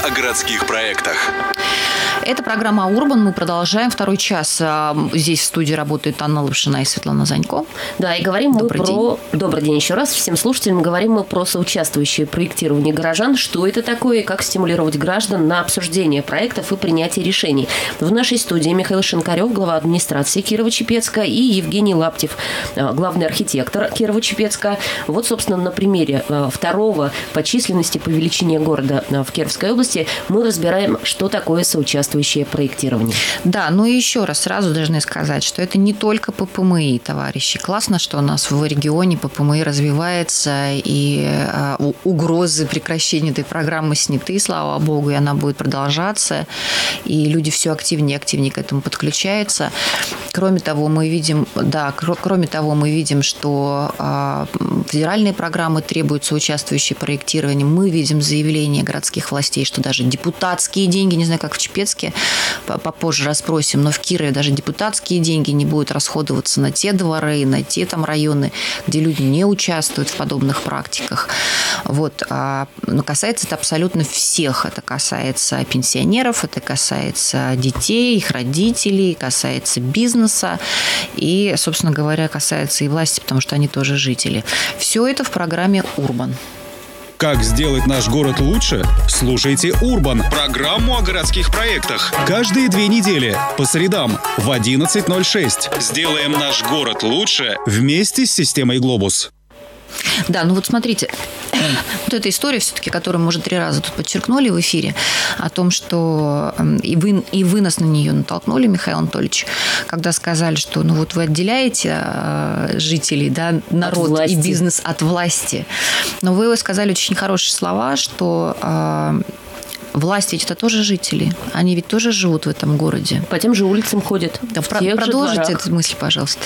о городских проектах. Это программа «Урбан». Мы продолжаем второй час. Здесь в студии работает Анна Лапшина и Светлана Занько. Да, и говорим мы про... Добрый день еще раз всем слушателям. Говорим мы про соучаствующее проектирование горожан. Что это такое и как стимулировать граждан на обсуждение проектов и принятие решений. В нашей студии Михаил Шинкарев, глава администрации Кирово-Чепецка, и Евгений Лаптев, главный архитектор Кирово-Чепецка. Вот, собственно, на примере второго по численности, по величине города в Кировской области мы разбираем, что такое соучаствующее проектирование. Да, ну и еще раз сразу должны сказать, что это не только ППМИ, товарищи. Классно, что у нас в регионе ППМИ развивается, и угрозы прекращения этой программы сняты, слава богу, и она будет продолжаться, и люди все активнее и активнее к этому подключаются. Кроме того, мы видим, что федеральные программы требуют соучаствующее проектирование. Мы видим заявления городских властей, что даже депутатские деньги, не знаю, как в Чепецке, попозже расспросим, но в Кирове даже депутатские деньги не будут расходоваться на те дворы, на те там районы, где люди не участвуют в подобных практиках. Вот. Но касается это абсолютно всех. Это касается пенсионеров, это касается детей, их родителей, касается бизнеса и, собственно говоря, касается и власти, потому что они тоже жители. Все это в программе «Урбан». Как сделать наш город лучше? Слушайте «Урбан» – программу о городских проектах. Каждые 2 недели по средам в 11:06. Сделаем наш город лучше вместе с системой «Глобус». Да, ну вот смотрите, вот эта история все-таки, которую мы уже 3 раза тут подчеркнули в эфире, о том, что и вы нас на нее натолкнули, Михаил Анатольевич, когда сказали, что ну вот вы отделяете жителей, да, народ и бизнес от власти. Но вы сказали очень хорошие слова, что власть ведь это тоже жители. Они ведь тоже живут в этом городе. По тем же улицам ходят. Да, продолжите эту мысль, пожалуйста.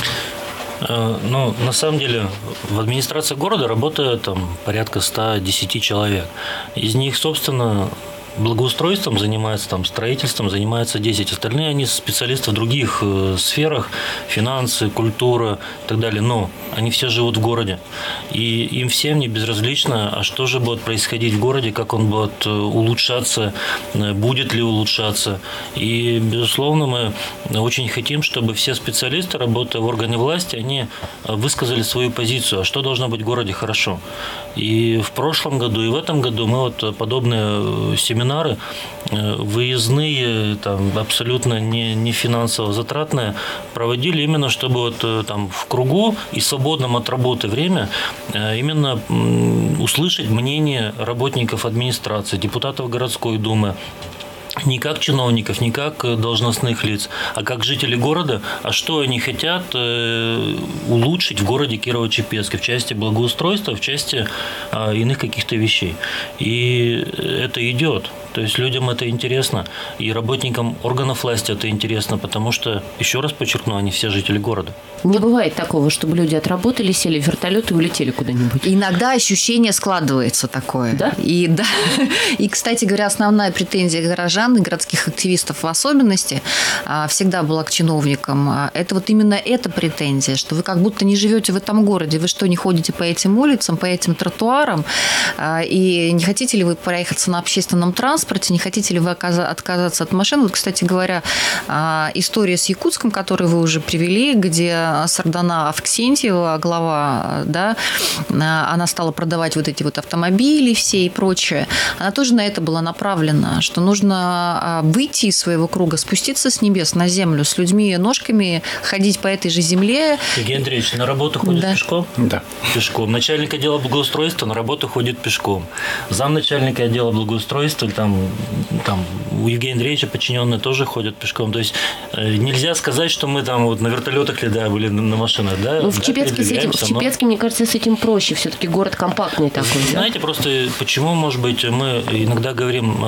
Ну, на самом деле, в администрации города работает там порядка 110 человек. Из них, собственно, благоустройством занимается, там, строительством занимается 10. Остальные, они специалисты в других сферах, финансы, культура и так далее. Но они все живут в городе. И им всем не безразлично, а что же будет происходить в городе, как он будет улучшаться, будет ли улучшаться. И, безусловно, мы очень хотим, чтобы все специалисты, работая в органе власти, они высказали свою позицию, а что должно быть в городе хорошо. И в прошлом году, и в этом году мы вот подобные семинары выездные, там, абсолютно не финансово затратные, проводили именно, чтобы вот там в кругу и свободном от работы время именно услышать мнение работников администрации, депутатов городской думы, не как чиновников, не как должностных лиц, а как жители города, а что они хотят улучшить в городе Кирово-Чепецке в части благоустройства, в части иных каких-то вещей. И это идет. То есть людям это интересно, и работникам органов власти это интересно, потому что, еще раз подчеркну, они все жители города. Не бывает такого, чтобы люди отработали, сели в вертолет и улетели куда-нибудь. Иногда ощущение складывается такое. Да? И, да. И, кстати говоря, основная претензия горожан и городских активистов в особенности всегда была к чиновникам. Это вот именно эта претензия, что вы как будто не живете в этом городе. Вы что, не ходите по этим улицам, по этим тротуарам? И не хотите ли вы проехаться на общественном транспорте? Не хотите ли вы отказаться от машин? Вот, кстати говоря, история с Якутском, которую вы уже привели, где Сардана Авксентьева, глава, да, она стала продавать вот эти вот автомобили все и прочее. Она тоже на это была направлена, что нужно выйти из своего круга, спуститься с небес на землю, с людьми ножками, ходить по этой же земле. Евгений Андреевич, на работу ходит пешком? Да. Пешком. Начальник отдела благоустройства на работу ходит пешком. Замначальника отдела благоустройства, там у Евгения Андреевича подчиненные тоже ходят пешком. То есть нельзя сказать, что мы там вот на вертолетах были на машинах. Да? Ну, в Чепецке, мне кажется, с этим проще. Все-таки город компактный такой. Знаете, просто почему, может быть, мы иногда говорим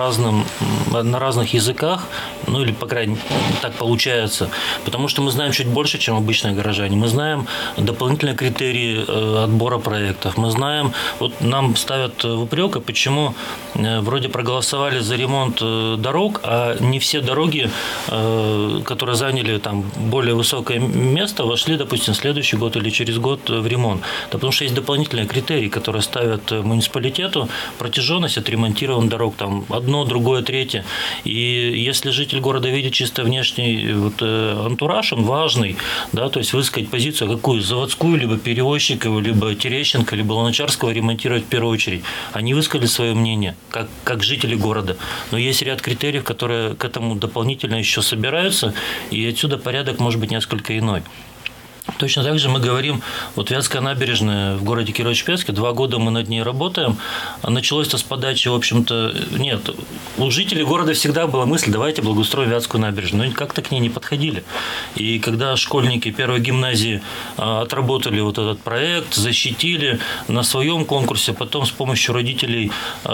на разных языках, ну или, по крайней мере, так получается, потому что мы знаем чуть больше, чем обычные горожане. Мы знаем дополнительные критерии отбора проектов. Мы знаем, вот нам ставят в упрек, почему вроде проголосовали проголосовали за ремонт дорог, а не все дороги, которые заняли там более высокое место, вошли, допустим, в следующий год или через год в ремонт. Да, потому что есть дополнительные критерии, которые ставят муниципалитету: протяженность отремонтированных дорог, там одно, другое, третье. И если житель города видит чисто внешний антураж, он важный, да, то есть высказать позицию, какую заводскую, либо Перевозчикова, либо Терещенко, либо Луначарского ремонтировать в первую очередь. Они высказали свое мнение, как жители города. Но есть ряд критериев, которые к этому дополнительно еще собираются, и отсюда порядок может быть несколько иной. Точно так же мы говорим, Вятская набережная в городе Кирово-Чепецке, 2 года мы над ней работаем. Началось-то с подачи, в общем-то, нет. У жителей города всегда была мысль: давайте благоустроим Вятскую набережную. Но как-то к ней не подходили. И когда школьники первой гимназии отработали этот проект, защитили на своем конкурсе, потом с помощью родителей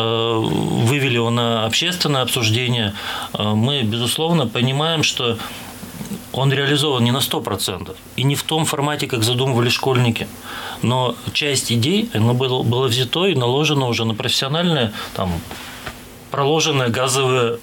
вывели его на общественное обсуждение, мы, безусловно, понимаем, что он реализован не на 100% и не в том формате, как задумывали школьники. Но часть идей было взято и наложено уже на профессиональные, проложенные газовые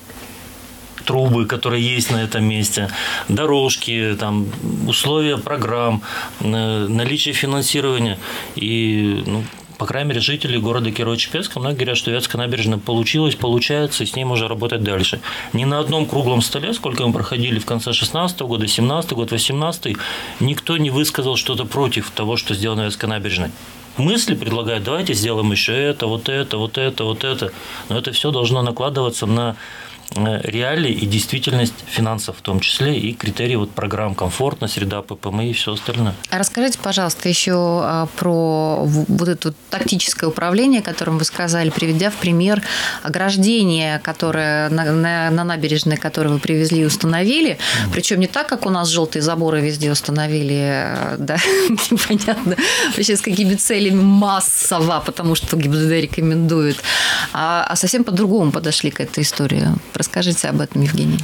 трубы, которые есть на этом месте, дорожки, условия программ, наличие финансирования. И, по крайней мере, жители города Кирово-Чепецка многие говорят, что Вятская набережная получается, и с ней можно работать дальше. Ни на одном круглом столе, сколько мы проходили в конце 2016 года, 2017 год, 2018, никто не высказал что-то против того, что сделано в Вятской набережной. Мысли предлагают: давайте сделаем еще это, вот это, вот это, вот это. Но это все должно накладываться на реалии и действительность финансов, в том числе и критерии программ «Комфортная среда», ППМИ и все остальное. А расскажите, пожалуйста, еще про это тактическое управление, о котором вы сказали, приведя в пример ограждение, которое на набережной, которое вы привезли и установили. Причем не так, как у нас желтые заборы везде установили, да, непонятно вообще с какими целями, массово, потому что ГИБДД рекомендует, а совсем по-другому подошли к этой истории. Расскажите об этом, Евгений.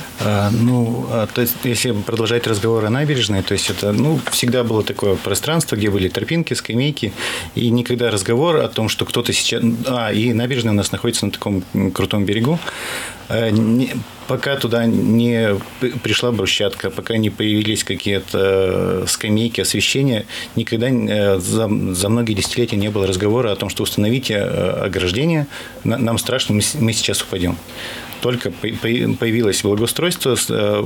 То есть, если продолжать разговор о набережной, то есть это, всегда было такое пространство, где были тропинки, скамейки, и никогда разговор о том, что кто-то сейчас... и набережная у нас находится на таком крутом берегу. Пока туда не пришла брусчатка, пока не появились какие-то скамейки, освещения, никогда за многие десятилетия не было разговора о том, что установите ограждение, нам страшно, мы сейчас упадем. Только появилось благоустройство,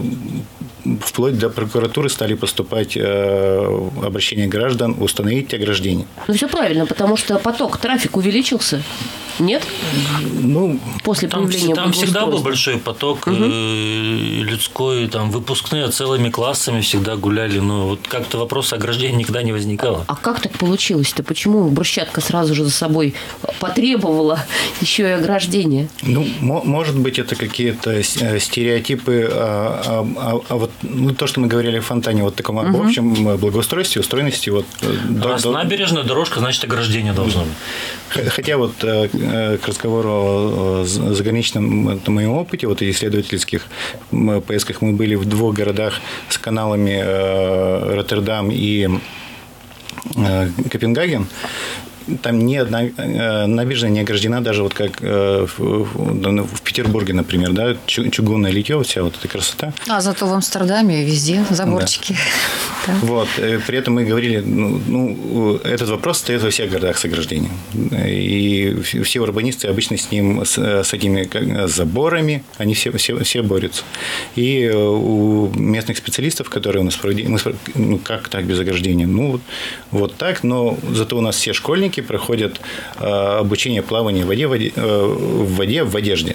вплоть до прокуратуры стали поступать обращения граждан установить ограждение. Все правильно, потому что трафик увеличился. Нет? После появления там всегда был большой поток людской, выпускные целыми классами всегда гуляли, но как-то вопрос ограждения никогда не возникало. А как так получилось-то? Почему брусчатка сразу же за собой потребовала еще и ограждение? Может быть, это какие-то стереотипы, то, что мы говорили о фонтане, таком общем благоустройстве, устроенности. Раз набережная дорожка, значит, ограждение должно быть. Хотя к разговору о заграничном моем опыте, исследовательских поездках, мы были в 2 городах с каналами Роттердам и Копенгаген. Там ни одна набережная не ограждена, даже как в Петербурге, например, да, чугунное литье, вся эта красота. А зато в Амстердаме везде заборчики. Да. При этом мы говорили, этот вопрос стоит во всех городах с ограждением. И все урбанисты обычно с этими заборами, они все борются. И у местных специалистов, которые у нас проводили, как так без ограждения? Так, но зато у нас все школьники проходят обучение плаванию в воде в одежде.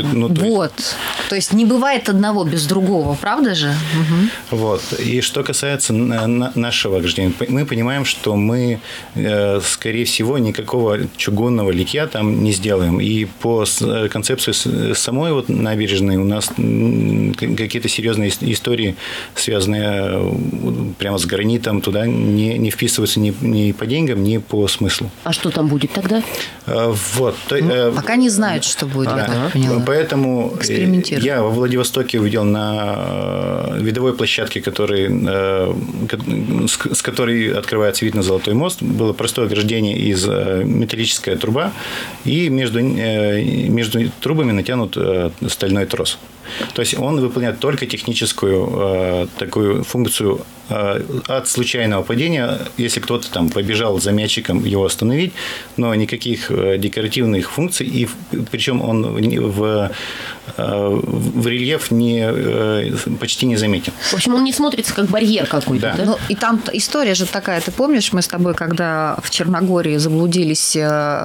То есть не бывает одного без другого, правда же? И что касается нашего ограждения, мы понимаем, что мы, скорее всего, никакого чугунного литья там не сделаем. И по концепции самой набережной у нас какие-то серьезные истории, связанные прямо с гранитом, туда не вписываются ни по деньгам, ни по смыслу. А что там будет тогда? Пока не знают, что будет, я так поняла. Поэтому я во Владивостоке увидел на видовой площадке, с которой открывается вид на Золотой мост, было простое ограждение из металлическая труба, и между трубами натянут стальной трос. То есть он выполняет только техническую такую функцию от случайного падения. Если кто-то там побежал за мячиком, его остановить, но никаких декоративных функций, и причем он в рельеф почти не заметен. В общем, он не смотрится как барьер какой-то. Да. Ну, и там история же такая, ты помнишь, мы с тобой, когда в Черногории заблудились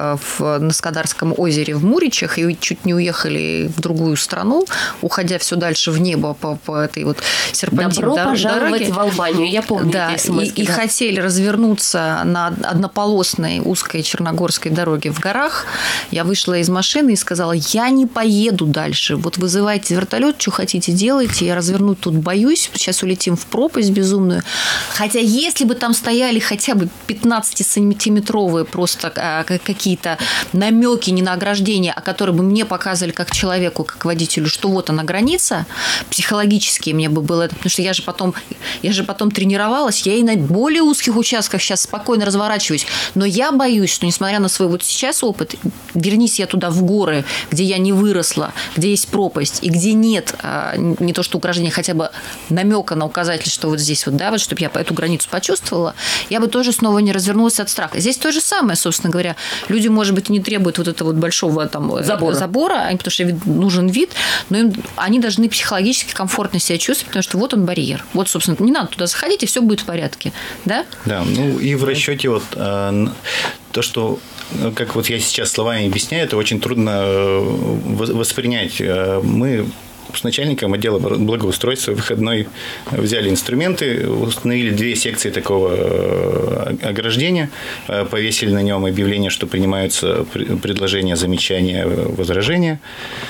на Скадарском озере в Муричах и чуть не уехали в другую страну, уходя все дальше в небо по этой вот серпантинной дороге. Добро пожаловать в Албанию, я помню. Да, и хотели развернуться на однополосной узкой черногорской дороге в горах. Я вышла из машины и сказала, я не поеду дальше. Вот вызывайте вертолет, что хотите делайте. Я развернуть тут боюсь. Сейчас улетим в пропасть безумную. Хотя если бы там стояли хотя бы 15-сантиметровые просто какие-то намеки, не на ограждение, а которые бы мне показывали как человеку, как водителю, что вот она граница, психологически мне бы было это, потому что я же потом тренировалась, я и на более узких участках сейчас спокойно разворачиваюсь, но я боюсь, что несмотря на свой вот сейчас опыт, вернись я туда в горы, где я не выросла, где есть пропасть, и где нет не то что ограждения, хотя бы намека на указатель, что вот здесь вот, да, вот, чтобы я эту границу почувствовала, я бы тоже снова не развернулась от страха. Здесь то же самое, собственно говоря. Люди, может быть, не требуют вот этого вот большого там забора, потому что нужен вид, но они должны психологически комфортно себя чувствовать, потому что вот он барьер. Вот, собственно, не надо туда заходить, и все будет в порядке. Да? Да, ну и в расчете вот то, что, как вот я сейчас словами объясняю, это очень трудно воспринять. Мы с начальником отдела благоустройства выходной взяли инструменты, установили 2 секции такого ограждения, повесили на нем объявление, что принимаются предложения, замечания, возражения.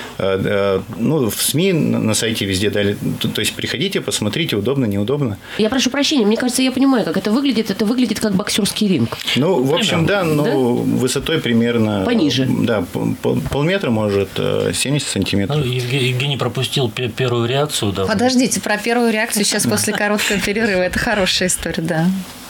Ну, в СМИ, на сайте везде дали. То есть, приходите, посмотрите, удобно, неудобно. Я прошу прощения, мне кажется, я понимаю, как это выглядит. Это выглядит как боксерский ринг. Ну, в общем, да, но высотой примерно... Пониже. Да, полметра, может, 70 сантиметров. Ну, Евгений пропустил первую реакцию. Да. Подождите, про первую реакцию сейчас после короткого перерыва. Это хорошая история, да.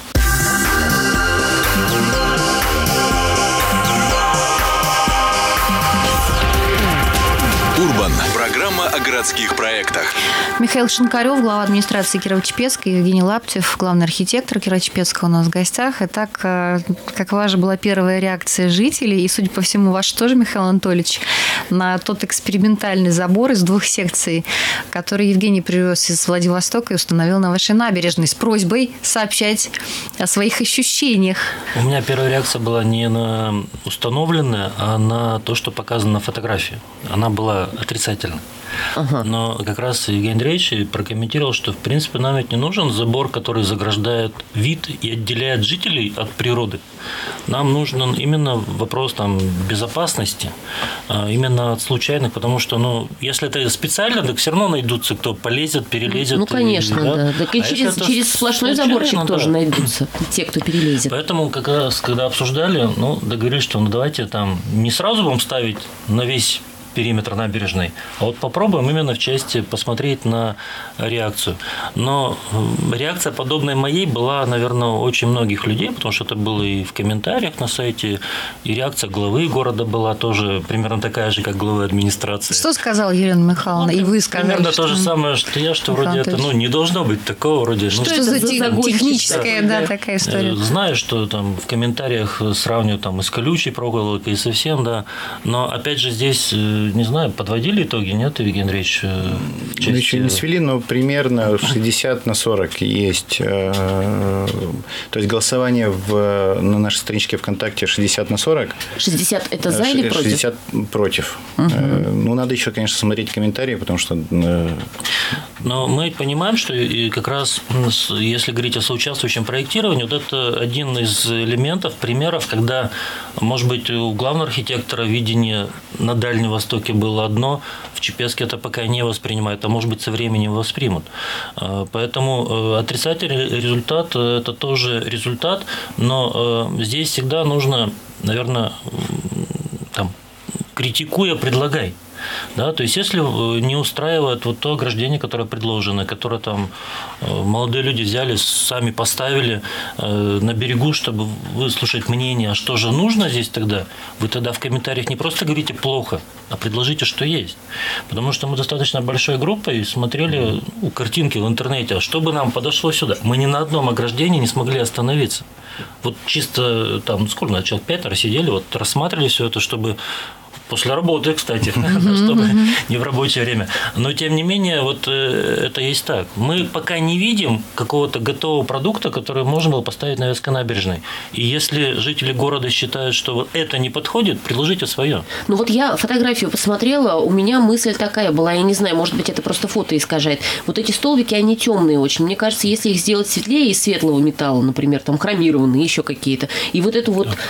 Урбан. Программа о городских проектах. Михаил Шинкарев, глава администрации Кирово-Чепецка, Евгений Лаптев, главный архитектор Кирово-Чепецка у нас в гостях. Итак, какова же была первая реакция жителей? И, судя по всему, ваша тоже, Михаил Анатольевич, на тот экспериментальный забор из 2 секций, который Евгений привез из Владивостока и установил на вашей набережной с просьбой сообщать о своих ощущениях. У меня первая реакция была не на установленное, а на то, что показано на фотографии. Она была отрицательной. Ага. Но как раз Евгений Андреевич прокомментировал, что в принципе нам ведь не нужен забор, который заграждает вид и отделяет жителей от природы. Нам нужен именно вопрос там безопасности, именно от случайных, потому что, если это специально, так все равно найдутся, кто полезет, перелезет. Ну, конечно, да. Так и через сплошной заборчик тоже найдутся те, кто перелезет. Поэтому как раз, когда обсуждали, договорились, что давайте там не сразу будем ставить на весь периметр набережной, а вот попробуем именно в части посмотреть на реакцию. Но реакция, подобная моей, была, наверное, у очень многих людей, потому что это было и в комментариях на сайте, и реакция главы города была тоже примерно такая же, как главы администрации. Что сказала Елена Михайловна? И вы сказали, примерно то же самое, что я, что вроде это, не должно быть такого вроде. Что это за техническая, такая история? Знаю, что там в комментариях сравнивают там и с колючей проволокой, и совсем, да. Но опять же здесь, не знаю, подводили итоги, нет, Евгений Андреевич? Мы еще не свели, но примерно 60/40 есть. То есть голосование на нашей страничке ВКонтакте 60/40. 60 это за или против? 60 против. Ну, надо еще, конечно, смотреть комментарии, потому что... Но мы понимаем, что и как раз, если говорить о соучаствующем проектировании, вот это один из элементов, примеров, когда, может быть, у главного архитектора видение на Дальнем Востоке было одно, в Чепецке это пока не воспринимают, а может быть, со временем воспримут. Поэтому отрицательный результат – это тоже результат, но здесь всегда нужно, наверное, критикуя, предлагай. Да? То есть, если не устраивает вот то ограждение, которое предложено, которое там молодые люди взяли, сами поставили на берегу, чтобы выслушать мнение, а что же нужно здесь тогда, вы тогда в комментариях не просто говорите плохо, а предложите, что есть. Потому что мы достаточно большой группой смотрели картинки в интернете, а что бы нам подошло сюда. Мы ни на одном ограждении не смогли остановиться. Вот чисто там, сколько, человек 5 сидели, вот рассматривали все это, чтобы после работы, кстати, чтобы не в рабочее время. Но, тем не менее, вот это есть так. Мы пока не видим какого-то готового продукта, который можно было поставить на Вятской набережной. И если жители города считают, что вот это не подходит, предложите свое. Ну вот я фотографию посмотрела, у меня мысль такая была, я не знаю, может быть, это просто фото искажает. Вот эти столбики, они темные очень. Мне кажется, если их сделать светлее из светлого металла, например, там хромированные, еще какие-то, и вот эту вот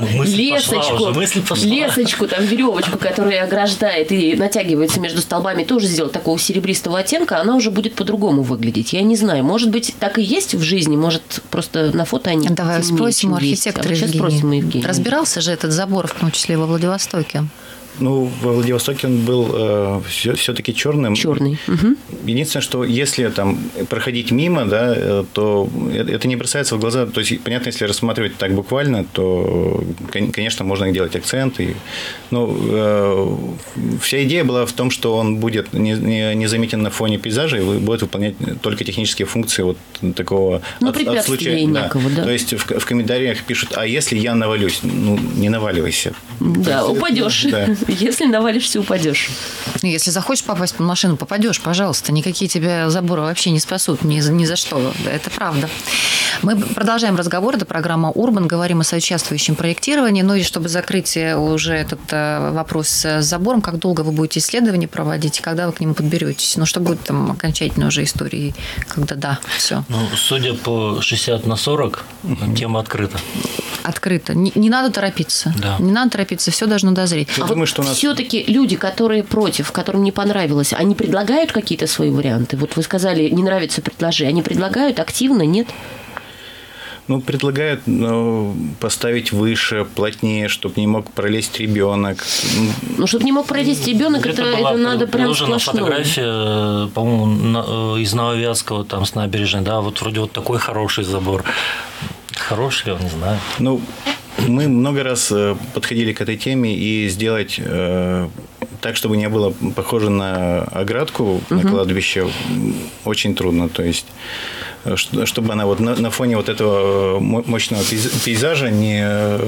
лесочку, там, веревочку, которая ограждает и натягивается между столбами, тоже сделать такого серебристого оттенка, она уже будет по-другому выглядеть. Я не знаю, может быть, так и есть в жизни, может, просто на фото они... Давай спросим у архитектора Евгения. Евгения. Разбирался же этот забор, в том числе во Владивостоке? Ну, во Владивостоке он был все-таки черным. Черный. Угу. Единственное, что если там проходить мимо, да, то это не бросается в глаза. То есть, понятно, если рассматривать так буквально, то, конечно, можно делать акценты. Но вся идея была в том, что он будет не заметен на фоне пейзажа и будет выполнять только технические функции вот такого от случая. Некого, да. То есть в комментариях пишут: а если я навалюсь? Ну, не наваливайся. Да, упадешь. Да. Если навалишься, упадешь. Если захочешь попасть под машину, попадешь, пожалуйста. Никакие тебя заборы вообще не спасут ни за что. Это правда. Мы продолжаем разговор. Это программа «Урбан». Говорим о соучаствующем проектировании. Ну и чтобы закрыть уже этот вопрос с забором, как долго вы будете исследования проводить и когда вы к нему подберетесь? Ну, что будет там окончательно уже историей, когда все. Ну, судя по 60/40, тема открыта. Открыто. Не надо торопиться. Да. Не надо торопиться, все должно дозреть. Я думаю, что все-таки люди, которые против, которым не понравилось, они предлагают какие-то свои варианты? Вот вы сказали, не нравится предложи. Они предлагают активно, нет? Ну, предлагают поставить выше, плотнее, чтобы не мог пролезть ребенок. Ну, чтобы не мог пролезть ребенок, это надо прям сплошное. Фотография, по-моему, из Нововятского, там, с набережной, да, вот вроде вот такой хороший забор. Хороший ли он, не знаю. Ну, мы много раз подходили к этой теме, и сделать так, чтобы не было похоже на оградку на кладбище, очень трудно. То есть, чтобы она вот на фоне вот этого мощного пейзажа не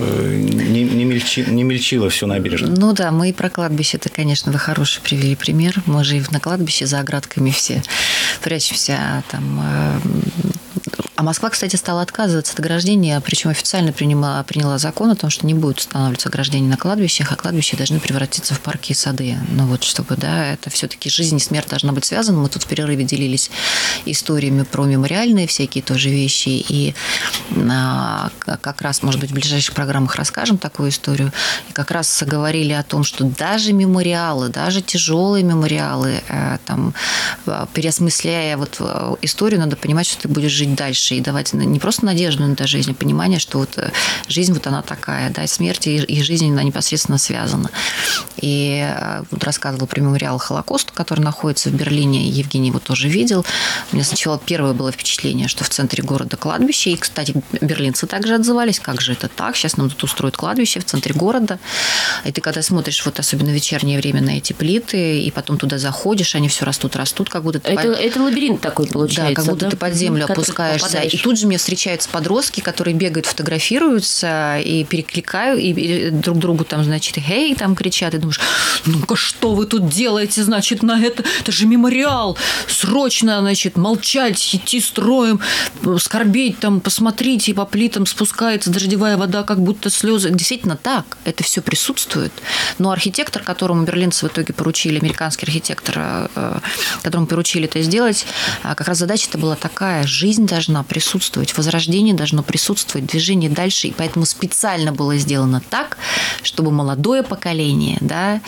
мельчила всю набережную. Ну да, мы и про кладбище-то, конечно, вы хороший привели пример. Мы же и на кладбище за оградками все прячемся там. А Москва, кстати, стала отказываться от ограждения, причем официально приняла закон о том, что не будет устанавливаться ограждение на кладбищах, а кладбища должны превратиться в парки и сады. Ну вот, чтобы, да, это все-таки жизнь и смерть должна быть связана. Мы тут в перерыве делились историями про мемориальные всякие тоже вещи, и как раз, может быть, в ближайших программах расскажем такую историю. И как раз говорили о том, что даже мемориалы, даже тяжелые мемориалы, там, переосмысляя вот историю, надо понимать, что ты будешь жить дальше и давать не просто надежду на эту жизнь, а понимание, что вот жизнь вот она такая, да, и смерть и жизнь, она непосредственно связана. И вот рассказывала про мемориал Холокосту, который находится в Берлине, Евгений его тоже видел. У меня сначала первое было впечатление, что в центре города кладбище, и, кстати, берлинцы также отзывались, как же это так, сейчас нам тут устроят кладбище в центре города, и ты когда смотришь, вот особенно в вечернее время на эти плиты, и потом туда заходишь, они все растут, как будто... Это лабиринт такой получается. Да, как будто ты под землю опускаешься. И тут же мне встречаются подростки, которые бегают, фотографируются и перекликают, и друг другу там, значит, «Хей!» там кричат, и думаешь, ну-ка, что вы тут делаете, значит, на это же мемориал, срочно, значит, молчать, идти строем, скорбеть там, посмотрите, по плитам спускается дождевая вода, как будто слезы. Действительно так, это все присутствует. Но архитектор, которому берлинцы в итоге поручили, американский архитектор, которому поручили это сделать, как раз задача-то была такая, жизнь должна присутствовать, возрождение должно присутствовать, движение дальше. И поэтому специально было сделано так, чтобы молодое поколение, да,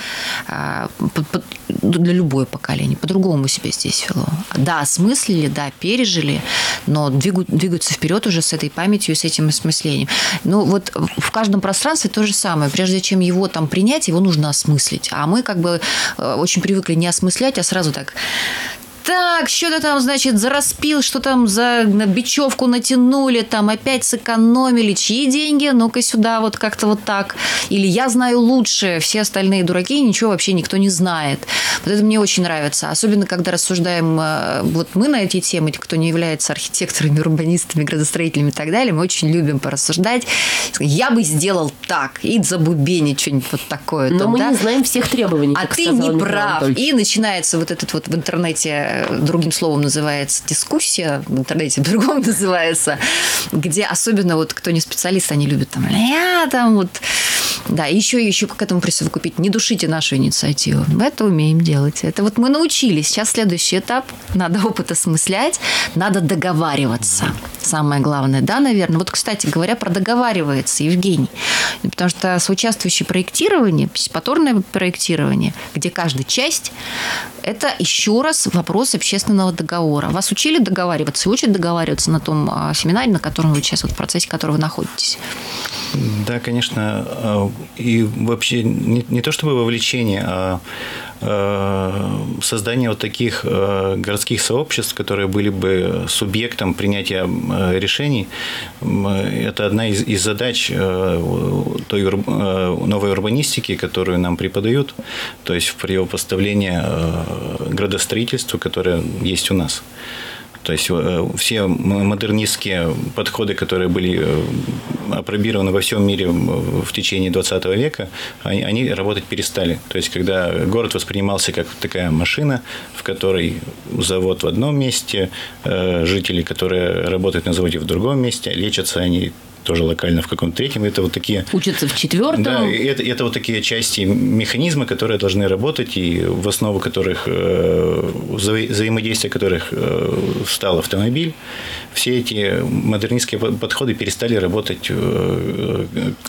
для любое поколение, по-другому себя здесь вело. Да, осмыслили, да, пережили, но двигаются вперед уже с этой памятью и с этим осмыслением. Ну, вот в каждом пространстве то же самое. Прежде чем его там принять, его нужно осмыслить. А мы как бы очень привыкли не осмыслять, а сразу так... Так, что-то там, значит, зараспил, что там за бечевку натянули, там опять сэкономили, чьи деньги, ну-ка сюда, вот как-то вот так. Или я знаю лучше, все остальные дураки, ничего вообще никто не знает. Вот это мне очень нравится. Особенно, когда рассуждаем вот мы на эти темы, кто не является архитекторами, урбанистами, градостроителями и так далее, мы очень любим порассуждать. Я бы сделал так, и забубенить что-нибудь вот такое. Но там, мы да? не знаем всех требований. А ты не прав. И начинается вот этот вот в интернете, другим словом называется дискуссия, в интернете по-другому называется, где особенно вот кто не специалист, они любят там вот. Да, еще к этому присовокупить. Не душите нашу инициативу. Мы это умеем делать. Это вот мы научились. Сейчас следующий этап. Надо опыт осмыслять, надо договариваться. Самое главное. Да, наверное. Вот, кстати говоря, про договаривается Евгений. Потому что соучаствующее проектирование, партиципаторное проектирование, где каждая часть, это еще раз вопрос общественного договора. Вас учили договариваться и учат договариваться на том семинаре, на котором вы сейчас, вот в процессе которого вы находитесь? Да, конечно. И вообще не то чтобы вовлечение, а создание вот таких городских сообществ, которые были бы субъектом принятия решений, это одна из задач той новой урбанистики, которую нам преподают, то есть в противопоставление градостроительству, которое есть у нас. То есть все модернистские подходы, которые были апробированы во всем мире в течение 20 века, они работать перестали. То есть когда город воспринимался как такая машина, в которой завод в одном месте, жители, которые работают на заводе в другом месте, лечатся они тоже локально в каком-то третьем. Это вот такие... Учатся в четвертом. Да, это вот такие части механизма, которые должны работать, и в основу которых, взаимодействия которых стал автомобиль. Все эти модернистские подходы перестали работать в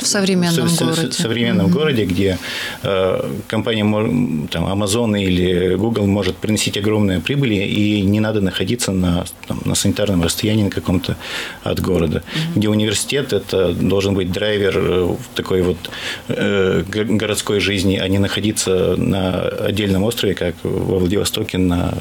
современном городе, где компания там, Amazon или Google может приносить огромные прибыли, и не надо находиться на санитарном расстоянии на каком-то от города. Где университет это должен быть драйвер такой вот городской жизни, а не находиться на отдельном острове, как во Владивостоке на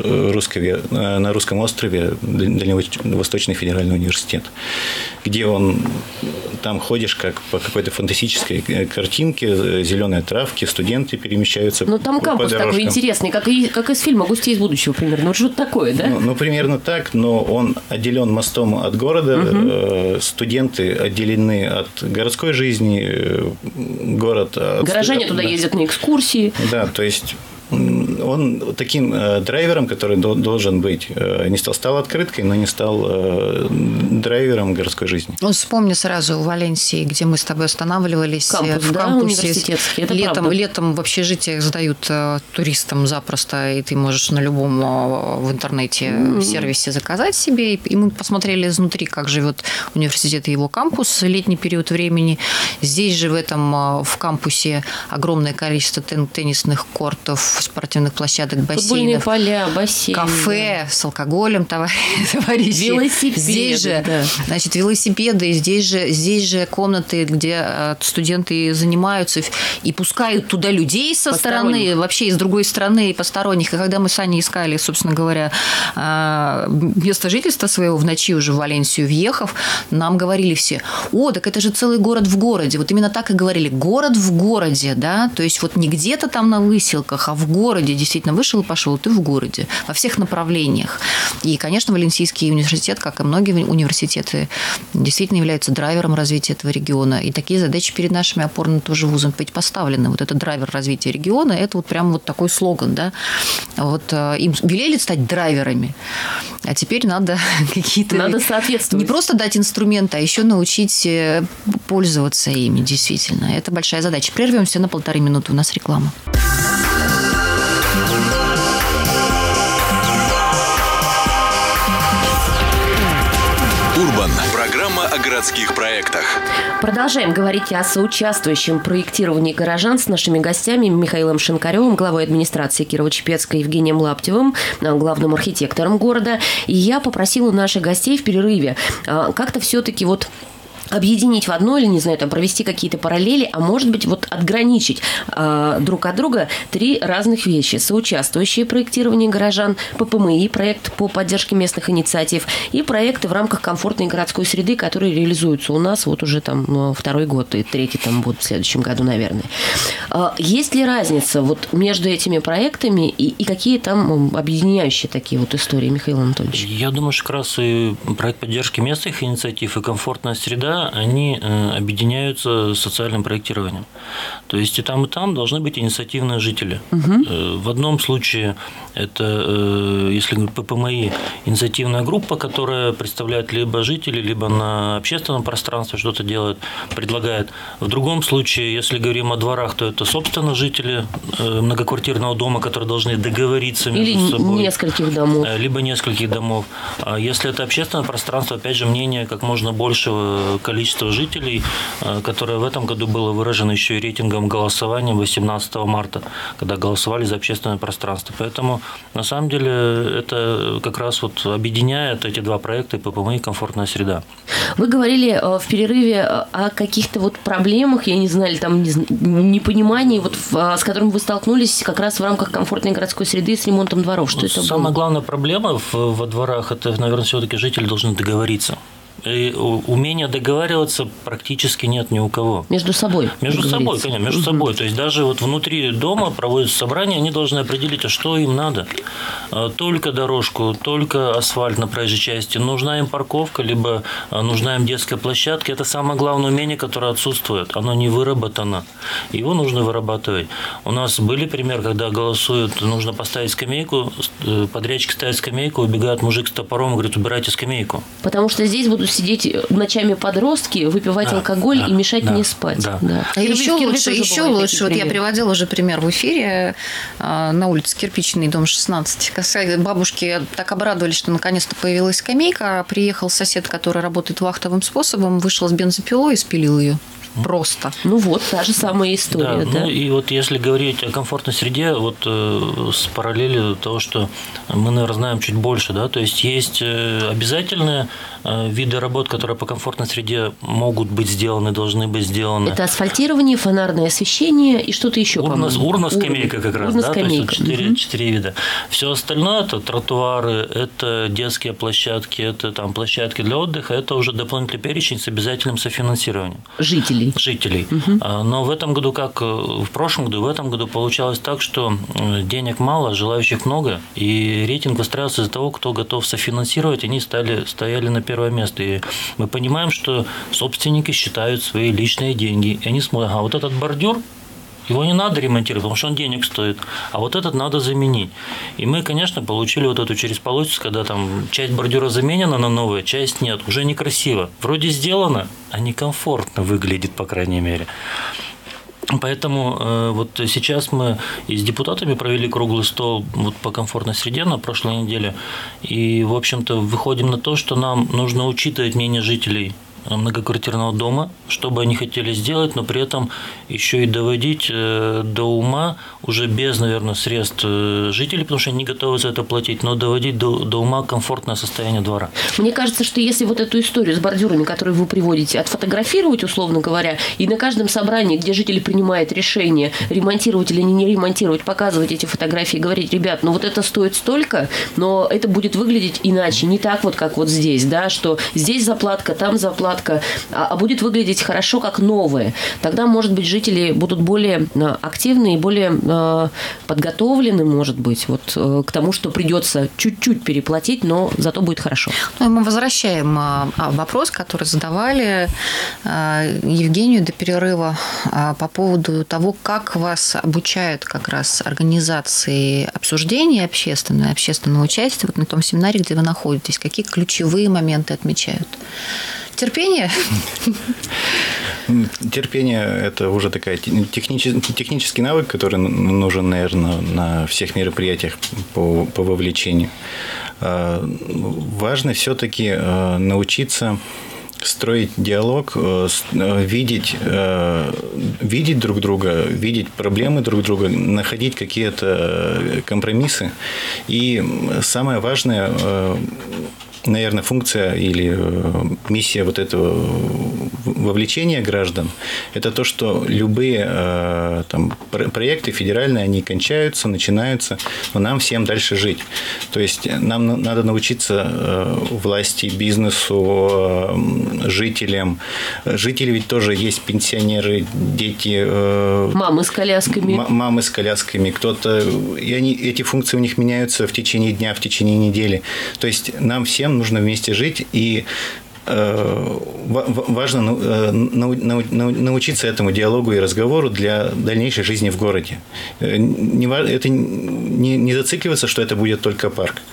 русском острове Дальневосточный федеральный университет, где там ходишь как по какой-то фантастической картинке, зеленые травки, студенты перемещаются. Но там кампус такой интересный, как из фильма «Гости из будущего» примерно. Вот что-то такое, да? Ну, примерно так, но он отделен мостом от города, студенты отделены от городской жизни, город... Горожане туда ездят на экскурсии. Да, то есть... Он таким драйвером, который должен быть, не стал открыткой, но не стал драйвером городской жизни. Вспомни сразу в Валенсии, где мы с тобой останавливались. Кампус, в кампусе. Университетский. Это летом в общежитиях сдают туристам запросто, и ты можешь на любом в интернете сервисе заказать себе. И мы посмотрели изнутри, как живет университет и его кампус в летний период времени. Здесь же в кампусе огромное количество теннисных кортов, спортивных площадок, бассейнов. Футбольные поля, бассейны. Кафе с алкоголем, товарищи. Велосипеды. Здесь же, да. Значит, велосипеды. Здесь же комнаты, где студенты занимаются и пускают туда людей со стороны, вообще из другой страны, посторонних. И когда мы с Аней искали, собственно говоря, место жительства своего в ночи уже в Валенсию въехав, нам говорили все: о, так это же целый город в городе. Вот именно так и говорили. Город в городе, да, то есть вот не где-то там на выселках, а в городе. Действительно, вышел и пошел, ты в городе. Во всех направлениях. И, конечно, Валенсийский университет, как и многие университеты, действительно является драйвером развития этого региона. И такие задачи перед нашими опорными тоже вузами быть поставлены. Вот это драйвер развития региона, это вот прям вот такой слоган, да. Вот им велели стать драйверами, а теперь надо какие-то... Надо соответствовать. Не просто дать инструменты, а еще научить пользоваться ими, действительно. Это большая задача. Прервемся на 1,5 минуты. У нас реклама. Урбан. Программа о городских проектах. Продолжаем говорить о соучаствующем проектировании горожан с нашими гостями Михаилом Шинкаревым, главой администрации Кирово-Чепецка, Евгением Лаптевым, главным архитектором города. И я попросила наших гостей в перерыве как-то все-таки объединить в одно или, не знаю, там, провести какие-то параллели, а может быть, отграничить друг от друга три разных вещи. Соучаствующие проектирование горожан, ППМИ, проект по поддержке местных инициатив, и проекты в рамках комфортной городской среды, которые реализуются у нас уже там второй год, и третий там будет в следующем году, наверное. Есть ли разница между этими проектами и какие там объединяющие такие истории, Михаил Анатольевич? Я думаю, что как раз и проект поддержки местных инициатив и комфортная среда, они объединяются социальным проектированием. То есть и там должны быть инициативные жители. Угу. В одном случае это, если говорить ППМИ, инициативная группа, которая представляет либо жителей, либо на общественном пространстве что-то делает, предлагает. В другом случае, если говорим о дворах, то это, собственно, жители многоквартирного дома, которые должны договориться между собой. Или нескольких домов. Либо нескольких домов. А если это общественное пространство, опять же, мнение как можно большего количества жителей, которое в этом году было выражено еще и рейтингом голосования 18 марта, когда голосовали за общественное пространство. Поэтому, на самом деле, это как раз объединяет эти два проекта, ППМИ и комфортная среда. Вы говорили в перерыве о каких-то проблемах, я не знаю, там непонимании, с которым вы столкнулись как раз в рамках комфортной городской среды с ремонтом дворов. Что это было? Самая главная проблема во дворах – это, наверное, все-таки жители должны договориться. И умения договариваться практически нет ни у кого. Между собой? Между собой, конечно, между собой. То есть даже внутри дома проводятся собрания, они должны определить, а что им надо. Только дорожку, только асфальт на проезжей части. Нужна им парковка, либо нужна им детская площадка. Это самое главное умение, которое отсутствует. Оно не выработано. Его нужно вырабатывать. У нас были примеры, когда голосуют, нужно поставить скамейку, подрядчик ставит скамейку, убегает мужик с топором и говорит, убирайте скамейку. Потому что здесь будут сидеть ночами подростки, выпивать алкоголь и мешать не спать. Да. А еще лучше. Я приводила уже пример в эфире на улице Кирпичный, дом 16. Бабушки так обрадовались, что наконец-то появилась скамейка. Приехал сосед, который работает вахтовым способом, вышел с бензопилой и спилил ее. Просто. Та же самая история. Да. И если говорить о комфортной среде, с параллелью того, что мы, наверное, знаем чуть больше, да, то есть обязательные виды работ, которые по комфортной среде могут быть сделаны, должны быть сделаны. Это асфальтирование, фонарное освещение и что-то еще, по-моему. Урна-скамейка как раз, да, то есть 4 вида. Все остальное – это тротуары, это детские площадки, это площадки для отдыха, это уже дополнительный перечень с обязательным софинансированием. Жителей. Угу. Но в этом году, как в прошлом году, в этом году получалось так, что денег мало, желающих много, и рейтинг выстраивался из-за того, кто готов софинансировать, они стояли на первое место. И мы понимаем, что собственники считают свои личные деньги, и они смотрят, этот бордюр, его не надо ремонтировать, потому что он денег стоит, а этот надо заменить. И мы, конечно, получили эту через полосицу, когда часть бордюра заменена на новую, часть нет. Уже некрасиво. Вроде сделано, а некомфортно выглядит, по крайней мере. Поэтому сейчас мы и с депутатами провели круглый стол по комфортной среде на прошлой неделе. И, в общем-то, выходим на то, что нам нужно учитывать мнение жителей многоквартирного дома, что бы они хотели сделать, но при этом еще и доводить до ума, уже без, наверное, средств жителей, потому что они не готовы за это платить, но доводить до ума комфортное состояние двора. Мне кажется, что если эту историю с бордюрами, которую вы приводите, отфотографировать, условно говоря, и на каждом собрании, где жители принимают решение, ремонтировать или не ремонтировать, показывать эти фотографии и говорить, ребят, это стоит столько, но это будет выглядеть иначе, не так как здесь, да, что здесь заплатка, там заплатка, а будет выглядеть хорошо, как новое. Тогда, может быть, жители будут более активны и более подготовлены, может быть, к тому, что придется чуть-чуть переплатить, но зато будет хорошо. Мы возвращаем вопрос, который задавали Евгению до перерыва по поводу того, как вас обучают как раз организации обсуждения общественного участия на том семинаре, где вы находитесь. Какие ключевые моменты отмечают? Терпение? Терпение – это уже такая технический навык, который нужен, наверное, на всех мероприятиях по вовлечению. Важно все-таки научиться строить диалог, видеть друг друга, видеть проблемы друг друга, находить какие-то компромиссы. И самое важное, наверное, функция или миссия вот этого вовлечения граждан – это то, что любые там, проекты федеральные, они кончаются, начинаются, но нам всем дальше жить. То есть нам надо научиться власти, бизнесу, жителям. Жители ведь тоже есть пенсионеры, дети. Мамы с колясками. Мамы с колясками. Кто-то, и эти функции у них меняются в течение дня, в течение недели. То есть нам всем нужно вместе жить, и важно научиться этому диалогу и разговору для дальнейшей жизни в городе. Это не зацикливаться, что это будет только парк.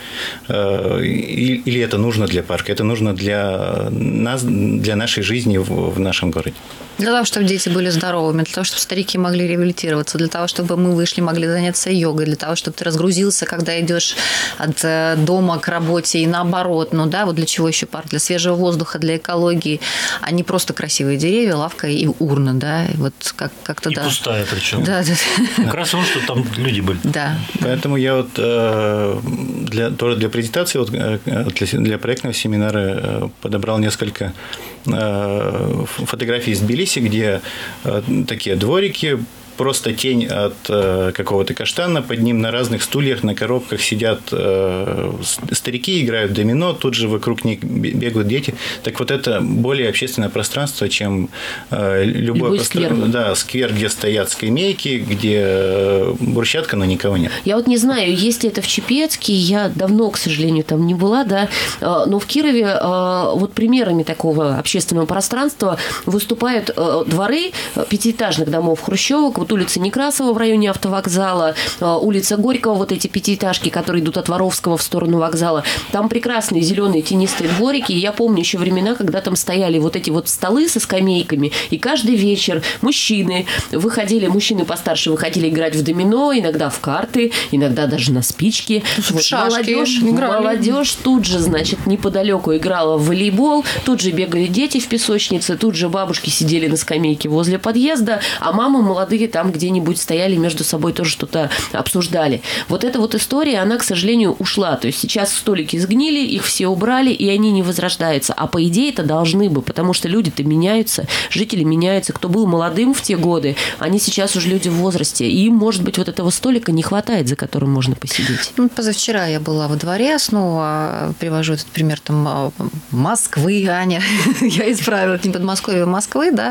Или это нужно для парка. Это нужно для нас, для нашей жизни в нашем городе. Для того, чтобы дети были здоровыми, для того, чтобы старики могли реабилитироваться, для того, чтобы мы вышли, могли заняться йогой, для того, чтобы ты разгрузился, когда идешь от дома к работе и наоборот. Ну да, вот для чего еще парк? Для свежего воздуха, для экологии, а не просто красивые деревья, лавка и урна, да, и вот как-то и да. Пустая причем. Да. Как раз потому, что там люди были. Да. Поэтому я вот для презентации, вот, для проектного семинара подобрал несколько фотографий из Тбилиси, где такие дворики, просто тень от какого-то каштана, под ним на разных стульях, на коробках сидят старики, играют в домино, тут же вокруг них бегают дети. Так вот это более общественное пространство, чем любой сквер. Да, сквер, где стоят скамейки, где брусчатка, но никого нет. Я вот не знаю, есть ли это в Чепецке, я давно, к сожалению, там не была, да, но в Кирове вот примерами такого общественного пространства выступают дворы пятиэтажных домов хрущевок, вот улица Некрасова в районе автовокзала, улица Горького, вот эти пятиэтажки, которые идут от Воровского в сторону вокзала. Там прекрасные зеленые тенистые дворики. И я помню еще времена, когда там стояли вот эти вот столы со скамейками, и каждый вечер мужчины постарше выходили играть в домино, иногда в карты, иногда даже на спички. Вот молодежь тут же, значит, неподалеку играла в волейбол, тут же бегали дети в песочнице, тут же бабушки сидели на скамейке возле подъезда, а мамы молодые там где-нибудь стояли между собой, тоже что-то обсуждали. Вот эта вот история, она, к сожалению, ушла. То есть сейчас столики сгнили, их все убрали, и они не возрождаются. А по идее это должны бы, потому что люди-то меняются, жители меняются. Кто был молодым в те годы, они сейчас уже люди в возрасте. И им, может быть, вот этого столика не хватает, за которым можно посидеть. Позавчера я была во дворе, снова привожу этот пример там Москвы, Аня. Я исправила, не Подмосковье, а Москвы, да.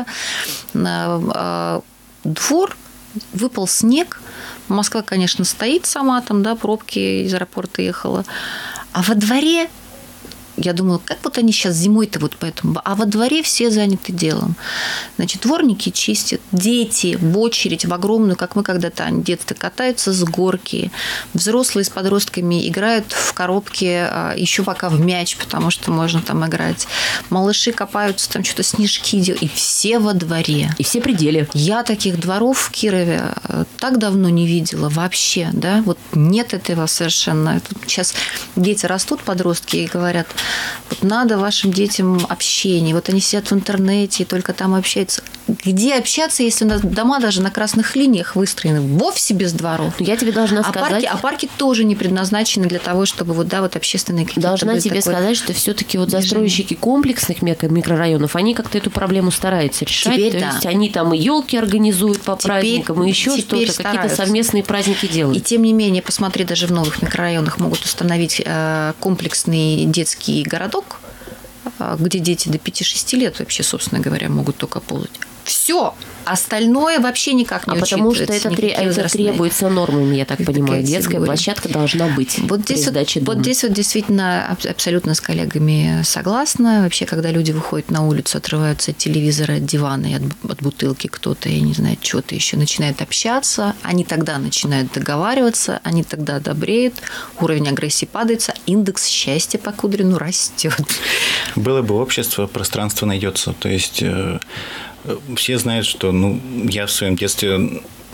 Двор, выпал снег. Москва, конечно, стоит сама, там, да, пробки из аэропорта ехала. А во дворе, я думала, как вот они сейчас зимой-то вот поэтому... А во дворе все заняты делом. Значит, дворники чистят, дети в очередь, в огромную, как мы когда-то, они детство катаются с горки. Взрослые с подростками играют в коробке, еще пока в мяч, потому что можно там играть. Малыши копаются, там что-то снежки делают. И все во дворе. И все пределы. Я таких дворов в Кирове так давно не видела вообще, да, вот нет этого совершенно. Тут сейчас дети растут, подростки, и говорят, вот надо вашим детям общение. Вот они сидят в интернете и только там общаются. Где общаться, если у нас дома даже на красных линиях выстроены вовсе без дворов? Я тебе должна сказать... Парки тоже не предназначены для того, чтобы вот, да, вот общественные какие-то... Должна тебе сказать, что все-таки вот застройщики комплексных микрорайонов, они как-то эту проблему стараются решать. Теперь, то есть они там и елки организуют по праздникам, и еще что-то, какие-то совместные праздники делают. И тем не менее, посмотри, даже в новых микрорайонах могут установить комплексный детский городок, где дети до 5-6 лет вообще, собственно говоря, могут только ползать. Все. Остальное вообще никак не учитывается. Потому что это требуется нормами, я так понимаю. Детская площадка должна быть. Вот здесь вот действительно абсолютно с коллегами согласна. Вообще, когда люди выходят на улицу, отрываются от телевизора, от дивана и от бутылки кто-то, я не знаю, что-то еще, начинают общаться, они тогда начинают договариваться, они тогда добреют, уровень агрессии падает, индекс счастья по Кудрину растет. Было бы общество, пространство найдется. То есть... Все знают, что я в своем детстве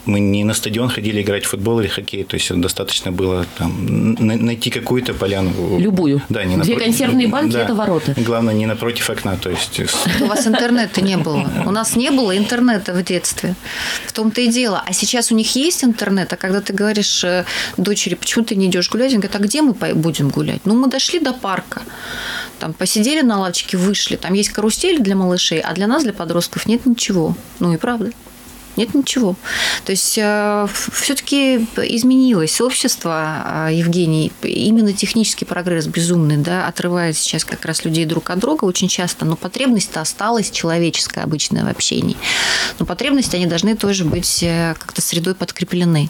мы не на стадион ходили играть в футбол или хоккей, то есть достаточно было там найти какую-то поляну. Любую. Да, не 2 консервные банки, да. Это ворота. Главное, не напротив окна. То есть... У вас интернета не было. У нас не было интернета в детстве. В том-то и дело. А сейчас у них есть интернет, а когда ты говоришь дочери, почему ты не идешь гулять, он говорит, а где мы будем гулять? Ну, мы дошли до парка, там посидели на лавочке, вышли, там есть карусель для малышей, а для нас, для подростков, нет ничего. Ну и правда. Нет ничего. То есть все-таки изменилось общество, Евгений. Именно технический прогресс безумный, да, отрывает сейчас как раз людей друг от друга очень часто, но потребность-то осталась человеческая, обычная в общении. Но потребности, они должны тоже быть как-то средой подкреплены.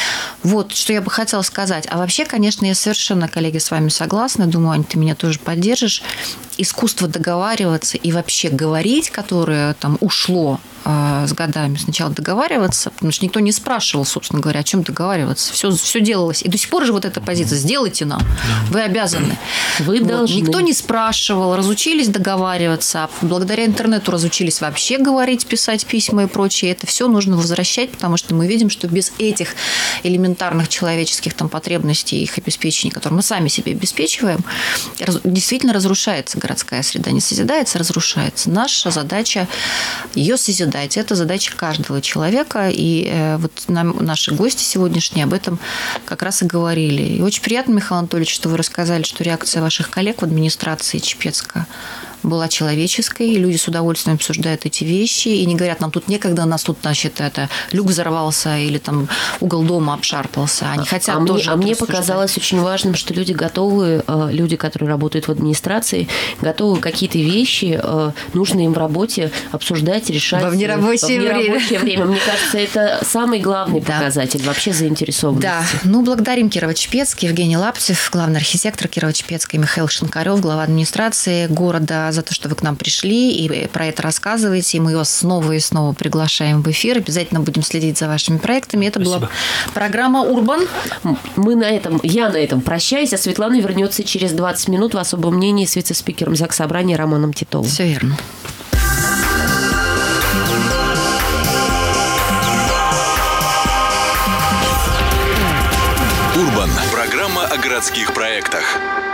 Вот, что я бы хотела сказать. А вообще, конечно, я совершенно, коллеги, с вами согласна. Думаю, Ань, ты меня тоже поддержишь. Искусство договариваться и вообще говорить, которое там ушло с годами, сначала договариваться, потому что никто не спрашивал, собственно говоря, о чем договариваться. Все делалось. И до сих пор же вот эта позиция: сделайте нам, вы обязаны. Вы должны. Никто не спрашивал, разучились договариваться, благодаря интернету разучились вообще говорить, писать письма и прочее. Это все нужно возвращать, потому что мы видим, что без этих элементарных человеческих там потребностей, их обеспечения, которые мы сами себе обеспечиваем, действительно разрушается городская среда. Не созидается, разрушается. Наша задача ее созидать. Это задача каждого человека. И вот наши гости сегодняшние об этом как раз и говорили. И очень приятно, Михаил Анатольевич, что вы рассказали, что реакция ваших коллег в администрации Чепецка была человеческой, и люди с удовольствием обсуждают эти вещи, и не говорят, нам тут некогда, нас тут, значит, люк взорвался, или там угол дома обшарпался. Они хотят тоже мне показалось очень важным, что люди готовы, люди, которые работают в администрации, готовы какие-то вещи, нужные им в работе, обсуждать, решать. В нерабочее время. Мне кажется, это самый главный показатель вообще заинтересованности. Да. Благодарим Кирово-Чепецк, Евгений Лаптев, главный архитектор Кирово-Чепецка, и Михаил Шинкарев, глава администрации города, за то, что вы к нам пришли и про это рассказываете. И мы вас снова и снова приглашаем в эфир. Обязательно будем следить за вашими проектами. Это была программа «Урбан». Я на этом прощаюсь, а Светлана вернется через 20 минут в особом мнении с вице-спикером Заксобрания Романом Титовым. Все верно. «Урбан» – программа о городских проектах.